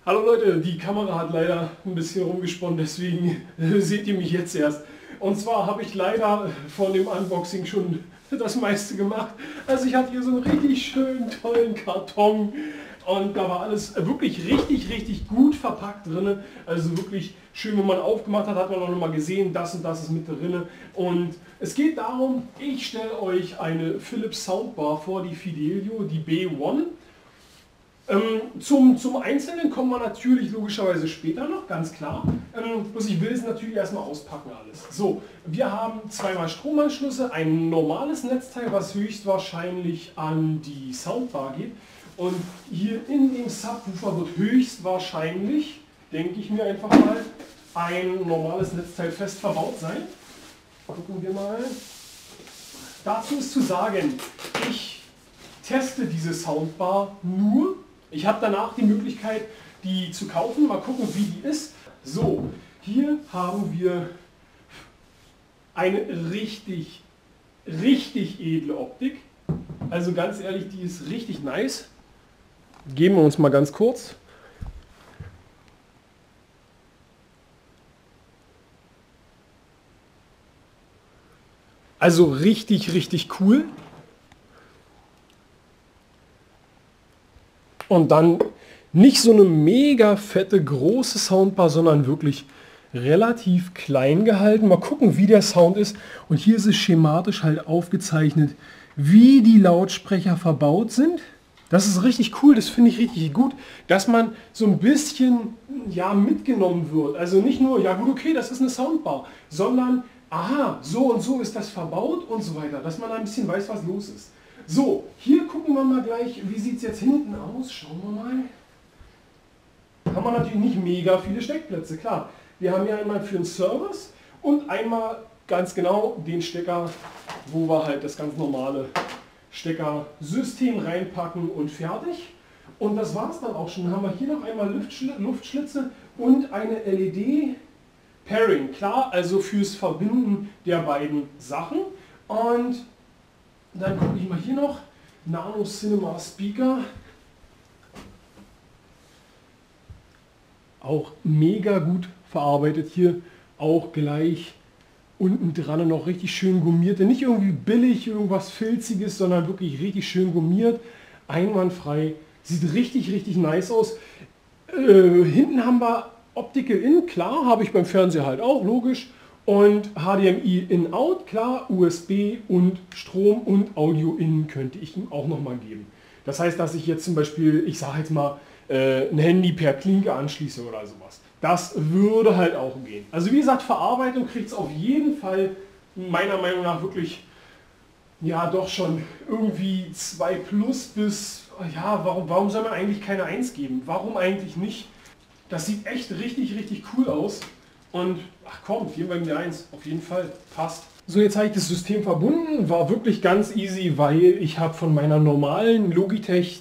Hallo Leute, die Kamera hat leider ein bisschen rumgesponnen, deswegen seht ihr mich jetzt erst. Und zwar habe ich leider von dem Unboxing schon das meiste gemacht. Also ich hatte hier so einen richtig schönen, tollen Karton und da war alles wirklich richtig gut verpackt drin. Also wirklich schön, wenn man aufgemacht hat, hat man auch noch mal gesehen, das und das ist mit drin. Und es geht darum, ich stelle euch eine Philips Soundbar vor, die Fidelio, die B1. Zum Einzelnen kommen wir natürlich logischerweise später noch, ganz klar. Was ich will, ist natürlich erstmal auspacken alles. So, wir haben zweimal Stromanschlüsse, ein normales Netzteil, was höchstwahrscheinlich an die Soundbar geht. Und hier in dem Subwoofer wird höchstwahrscheinlich, denke ich mir einfach mal, ein normales Netzteil fest verbaut sein. Gucken wir mal. Dazu ist zu sagen, ich teste diese Soundbar nur. Ich habe danach die Möglichkeit, die zu kaufen. Mal gucken, wie die ist. So, hier haben wir eine richtig edle Optik. Also ganz ehrlich, die ist richtig nice. Geben wir uns mal ganz kurz. Also richtig cool. Und dann nicht so eine mega fette, große Soundbar, sondern wirklich relativ klein gehalten. Mal gucken, wie der Sound ist. Und hier ist es schematisch halt aufgezeichnet, wie die Lautsprecher verbaut sind. Das ist richtig cool, das finde ich richtig gut, dass man so ein bisschen ja, mitgenommen wird. Also nicht nur, ja gut, okay, das ist eine Soundbar, sondern, aha, so und so ist das verbaut und so weiter. Dass man ein bisschen weiß, was los ist. So, hier gucken wir mal gleich, wie sieht es jetzt hinten aus. Schauen wir mal. Haben wir natürlich nicht mega viele Steckplätze, klar. Wir haben hier einmal für den Service und einmal ganz genau den Stecker, wo wir halt das ganz normale Steckersystem reinpacken und fertig. Und das war es dann auch schon. Dann haben wir hier noch einmal Luftschlitze und eine LED Pairing. Klar, also fürs Verbinden der beiden Sachen. Und dann gucke ich mal hier noch, Nano Cinema Speaker, auch mega gut verarbeitet hier, auch gleich unten dran noch richtig schön gummiert, nicht irgendwie billig, irgendwas Filziges, sondern wirklich richtig schön gummiert, einwandfrei, sieht richtig nice aus. Hinten haben wir Optical In, klar, habe ich beim Fernseher halt auch, logisch. Und HDMI In-Out, klar, USB und Strom und Audio In könnte ich ihm auch nochmal geben. Das heißt, dass ich jetzt zum Beispiel, ich sage jetzt mal, ein Handy per Klinke anschließe oder sowas. Das würde halt auch gehen. Also wie gesagt, Verarbeitung kriegt es auf jeden Fall meiner Meinung nach wirklich, ja doch schon irgendwie 2+ bis, ja, warum soll man eigentlich keine 1 geben? Warum eigentlich nicht? Das sieht echt richtig cool aus. Und ach komm, geben wir ihm die 1, auf jeden Fall, passt. So, jetzt habe ich das System verbunden, war wirklich ganz easy, weil ich habe von meiner normalen Logitech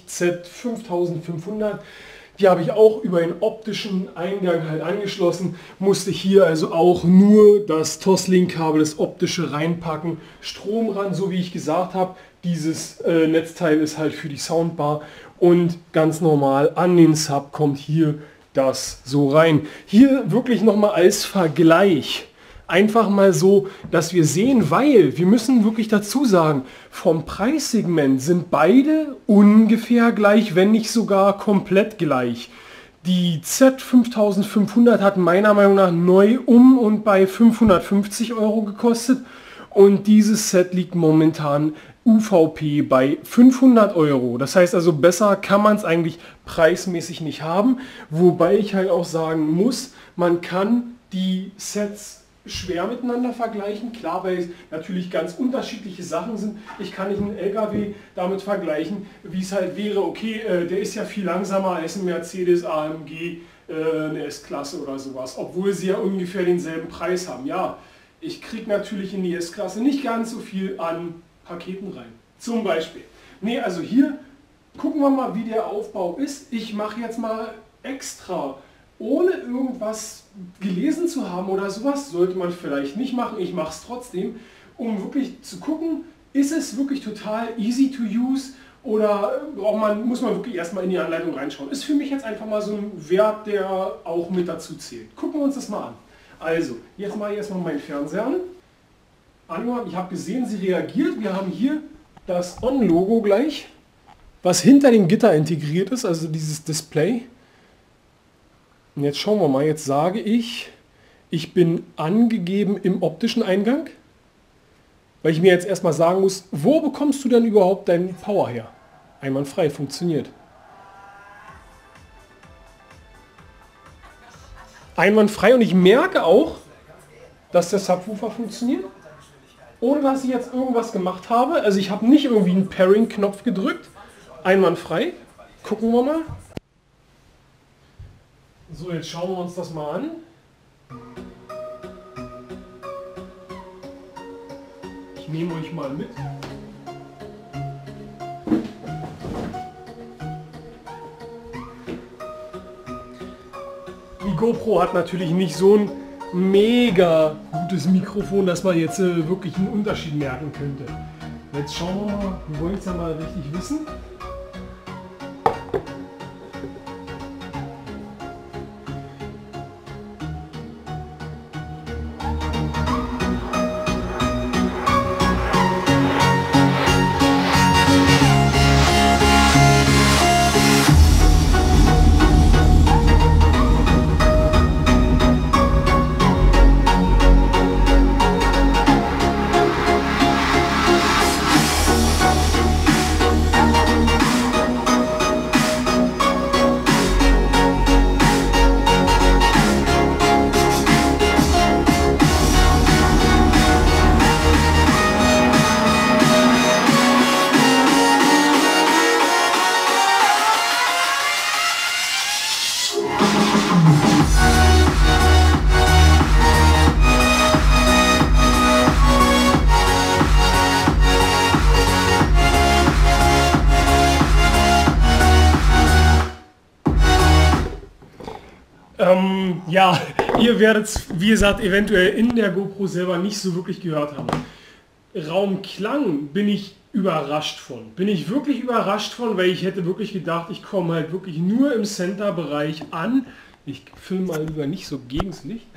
Z5500, die habe ich auch über einen optischen Eingang halt angeschlossen, musste hier also auch nur das Toslink-Kabel, das optische reinpacken, Strom ran, so wie ich gesagt habe, dieses Netzteil ist halt für die Soundbar und ganz normal an den Sub kommt hier das so rein. Hier wirklich nochmal als Vergleich. Einfach mal so, dass wir sehen, weil wir müssen wirklich dazu sagen, vom Preissegment sind beide ungefähr gleich, wenn nicht sogar komplett gleich. Die Z5500 hat meiner Meinung nach neu um und bei 550 € gekostet und dieses Set liegt momentan UVP bei 500 €. Das heißt also, besser kann man es eigentlich preismäßig nicht haben. Wobei ich halt auch sagen muss, man kann die Sets schwer miteinander vergleichen. Klar, weil es natürlich ganz unterschiedliche Sachen sind. Ich kann nicht einen LKW damit vergleichen, wie es halt wäre, okay, der ist ja viel langsamer als ein Mercedes AMG, eine S-Klasse oder sowas, obwohl sie ja ungefähr denselben Preis haben. Ja, ich kriege natürlich in die S-Klasse nicht ganz so viel an Paketen rein. Zum Beispiel. Ne, also hier gucken wir mal, wie der Aufbau ist. Ich mache jetzt mal extra, ohne irgendwas gelesen zu haben oder sowas, sollte man vielleicht nicht machen. Ich mache es trotzdem, um wirklich zu gucken, ist es wirklich total easy to use Oder muss man wirklich erstmal in die Anleitung reinschauen? Ist für mich jetzt einfach mal so ein Wert, der auch mit dazu zählt. Gucken wir uns das mal an. Also, jetzt mache ich erstmal meinen Fernseher an. Angemacht, ich habe gesehen, sie reagiert. Wir haben hier das On-Logo gleich, was hinter dem Gitter integriert ist, also dieses Display. Und jetzt schauen wir mal, jetzt sage ich, ich bin angegeben im optischen Eingang, weil ich mir jetzt erstmal sagen muss, wo bekommst du denn überhaupt deinen Power her? Einwandfrei, funktioniert. Einwandfrei, und ich merke auch, dass der Subwoofer funktioniert, ohne dass ich jetzt irgendwas gemacht habe. Also ich habe nicht irgendwie einen Pairing-Knopf gedrückt. Einwandfrei. Gucken wir mal. So, jetzt schauen wir uns das mal an. Ich nehme euch mal mit. Die GoPro hat natürlich nicht so ein mega gutes Mikrofon, dass man jetzt wirklich einen Unterschied merken könnte. Jetzt schauen wir mal, wir wollen es ja mal richtig wissen. Ja, ihr werdet es, wie gesagt, eventuell in der GoPro selber nicht so wirklich gehört haben. Raumklang bin ich überrascht von. Bin ich wirklich überrascht von, weil ich hätte wirklich gedacht, ich komme halt wirklich nur im Center-Bereich an. Ich filme mal lieber nicht so gegen das Licht.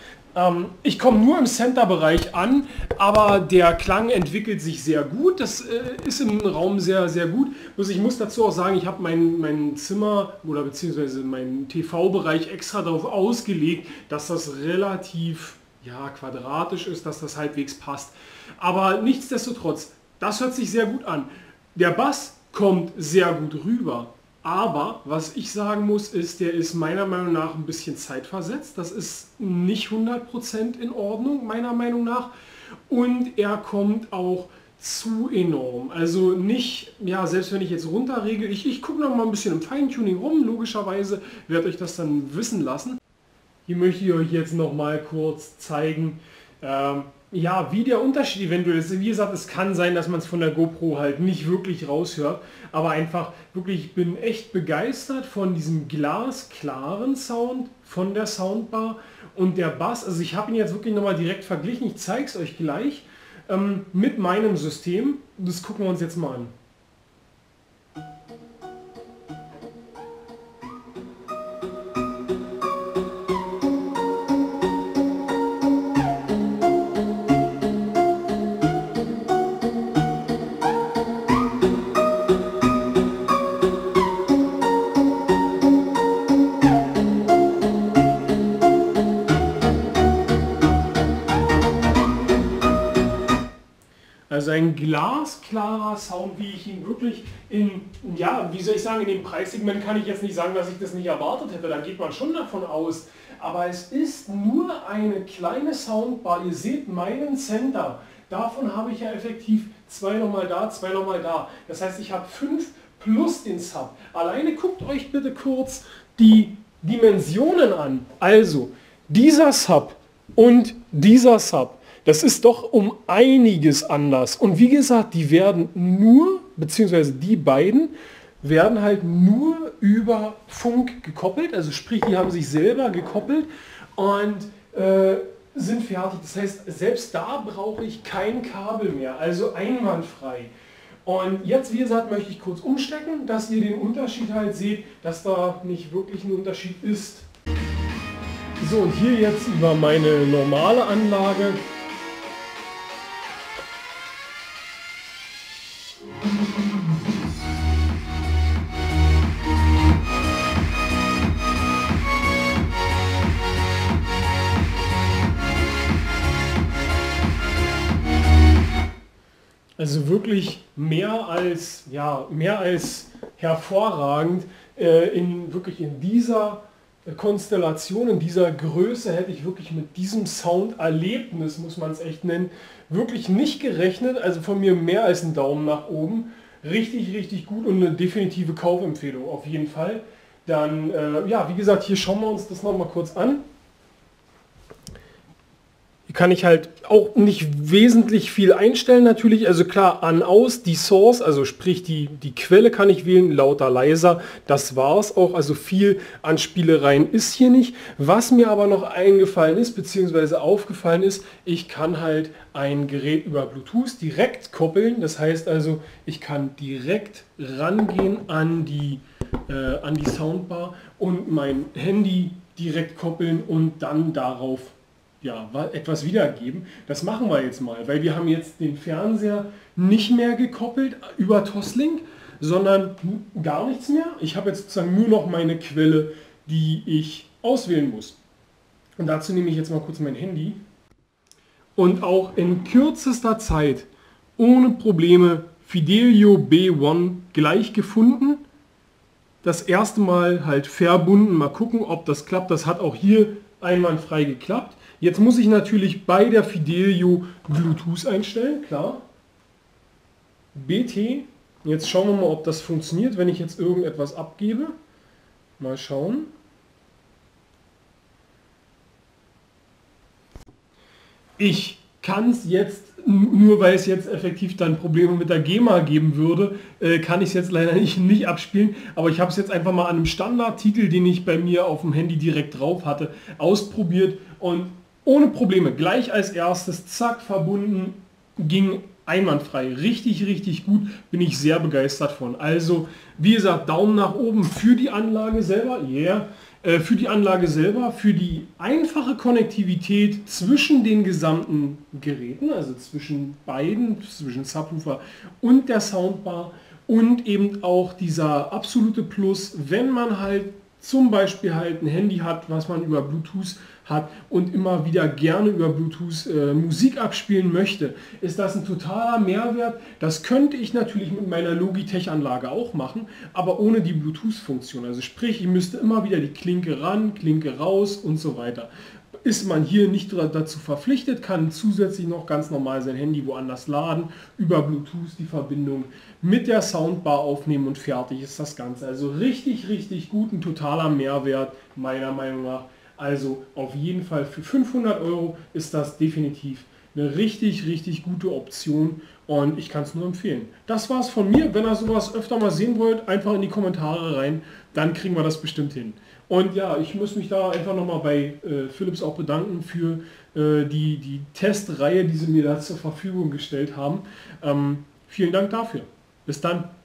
Ich komme nur im Center-Bereich an, aber der Klang entwickelt sich sehr gut. Das ist im Raum sehr, sehr gut. Ich muss dazu auch sagen, ich habe mein Zimmer oder beziehungsweise meinen TV-Bereich extra darauf ausgelegt, dass das relativ quadratisch ist, dass das halbwegs passt. Aber nichtsdestotrotz, das hört sich sehr gut an. Der Bass kommt sehr gut rüber. Aber was ich sagen muss, ist, der ist meiner Meinung nach ein bisschen zeitversetzt. Das ist nicht 100% in Ordnung, meiner Meinung nach. Und er kommt auch zu enorm. Also nicht, selbst wenn ich jetzt runterregle, ich gucke noch mal ein bisschen im Feintuning rum, logischerweise werde euch das dann wissen lassen. Hier möchte ich euch jetzt noch mal kurz zeigen, wie der Unterschied eventuell ist. Wie gesagt, es kann sein, dass man es von der GoPro halt nicht wirklich raushört, aber einfach wirklich, ich bin echt begeistert von diesem glasklaren Sound von der Soundbar und der Bass. Also ich habe ihn jetzt wirklich nochmal direkt verglichen, ich zeige es euch gleich mit meinem System. Das gucken wir uns jetzt mal an. Also ein glasklarer Sound, wie ich ihn wirklich in dem Preissegment kann ich jetzt nicht sagen, dass ich das nicht erwartet hätte, da geht man schon davon aus. Aber es ist nur eine kleine Soundbar, ihr seht meinen Center, davon habe ich ja effektiv 2 nochmal da, 2 nochmal da. Das heißt, ich habe 5 plus den Sub. Alleine guckt euch bitte kurz die Dimensionen an. Also, dieser Sub und dieser Sub. Das ist doch um einiges anders. Und wie gesagt, die werden nur, beziehungsweise die beiden, werden halt nur über Funk gekoppelt. Also sprich, die haben sich selber gekoppelt und sind fertig. Das heißt, selbst da brauche ich kein Kabel mehr. Also einwandfrei. Und jetzt, wie gesagt, möchte ich kurz umstecken, dass ihr den Unterschied halt seht, dass da nicht wirklich ein Unterschied ist. So, und hier jetzt über meine normale Anlage. Also wirklich mehr als hervorragend. Wirklich in dieser Konstellation, in dieser Größe hätte ich wirklich mit diesem Sounderlebnis, muss man es echt nennen, wirklich nicht gerechnet. Also von mir mehr als einen Daumen nach oben. Richtig, richtig gut und eine definitive Kaufempfehlung auf jeden Fall. Dann, ja, wie gesagt, hier schauen wir uns das nochmal kurz an. Hier kann ich halt auch nicht wesentlich viel einstellen natürlich, also klar an, aus, die Source, also sprich die Quelle kann ich wählen, lauter, leiser, das war's auch, also viel an Spielereien ist hier nicht. Was mir aber noch eingefallen ist, beziehungsweise aufgefallen ist, ich kann halt ein Gerät über Bluetooth direkt koppeln, das heißt also, ich kann direkt rangehen an die Soundbar und mein Handy direkt koppeln und dann darauf ja, etwas wiedergeben. Das machen wir jetzt mal, weil wir haben jetzt den Fernseher nicht mehr gekoppelt über Toslink, sondern gar nichts mehr. Ich habe jetzt sozusagen nur noch meine Quelle, die ich auswählen muss. Und dazu nehme ich jetzt mal kurz mein Handy. Und auch in kürzester Zeit, ohne Probleme, Fidelio B1 gleich gefunden. Das erste Mal halt verbunden, mal gucken, ob das klappt. Das hat auch hier einwandfrei geklappt. Jetzt muss ich natürlich bei der Fidelio Bluetooth einstellen, klar. BT. Jetzt schauen wir mal, ob das funktioniert, wenn ich jetzt irgendetwas abgebe. Mal schauen. Ich kann es jetzt, nur weil es jetzt effektiv dann Probleme mit der GEMA geben würde, kann ich es jetzt leider nicht abspielen. Aber ich habe es jetzt einfach mal an einem Standardtitel, den ich bei mir auf dem Handy direkt drauf hatte, ausprobiert und ohne Probleme, gleich als erstes, zack, verbunden, ging einwandfrei. Richtig, richtig gut, bin ich sehr begeistert von. Also, wie gesagt, Daumen nach oben für die Anlage selber, für die Anlage selber, für die einfache Konnektivität zwischen den gesamten Geräten, also zwischen beiden, zwischen Subwoofer und der Soundbar und eben auch dieser absolute Plus, wenn man halt zum Beispiel halt ein Handy hat, was man über Bluetooth hat und immer wieder gerne über Bluetooth Musik abspielen möchte, ist das ein totaler Mehrwert. Das könnte ich natürlich mit meiner Logitech-Anlage auch machen, aber ohne die Bluetooth-Funktion. Also sprich, ich müsste immer wieder die Klinke ran, Klinke raus und so weiter. Ist man hier nicht dazu verpflichtet, kann zusätzlich noch ganz normal sein Handy woanders laden, über Bluetooth die Verbindung mit der Soundbar aufnehmen und fertig ist das Ganze. Also richtig, richtig gut, ein totaler Mehrwert meiner Meinung nach. Also auf jeden Fall für 500 € ist das definitiv eine richtig, richtig gute Option und ich kann es nur empfehlen. Das war's von mir. Wenn ihr sowas öfter mal sehen wollt, einfach in die Kommentare rein, dann kriegen wir das bestimmt hin. Und ja, ich muss mich da einfach nochmal bei Philips auch bedanken für die Testreihe, die sie mir da zur Verfügung gestellt haben. Vielen Dank dafür. Bis dann.